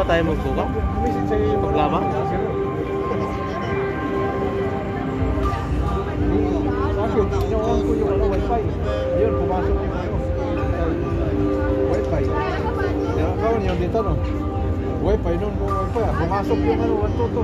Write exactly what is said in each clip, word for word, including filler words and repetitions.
tayo magbuka? Maglaba? Bakit? Inawan ko yung ano, wifi. Ayun, pumasok yung ano. Wifi. Kawan yung dito, no? Wifi nun, wifi. Pumasok yung ano, one two two.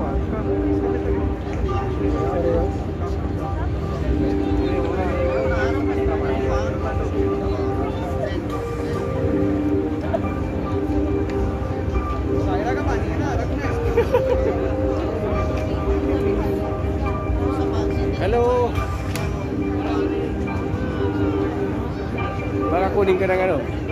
Hello. Baka kunin ka ng ano?